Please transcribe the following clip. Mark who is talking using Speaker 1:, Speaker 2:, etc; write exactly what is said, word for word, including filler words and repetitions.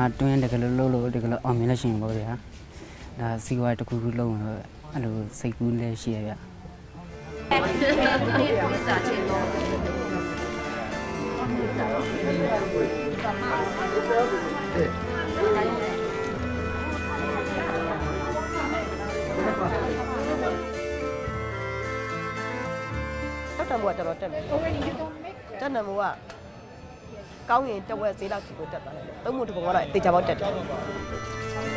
Speaker 1: မှာတွင်းတကယ်လို့လို့လို့တကယ်လို့အောင်မြင်လို့ရှိရင်ပေါ့ဗျာဒါစီဝါတစ်ခုခုလုံးတော့အဲ့လိုစိတ်ကူးလည်းရှိရဗျ
Speaker 2: တက်တယ်မို့ကတော့တက်တယ်တက်တယ်မို့ကကောင်းရင်တဝက်ဈေးလောက်ကြီးကိုတက်သွားတယ်သုံးမှုတစ်ပုံကတော့တေချာပေါက်တက်တယ်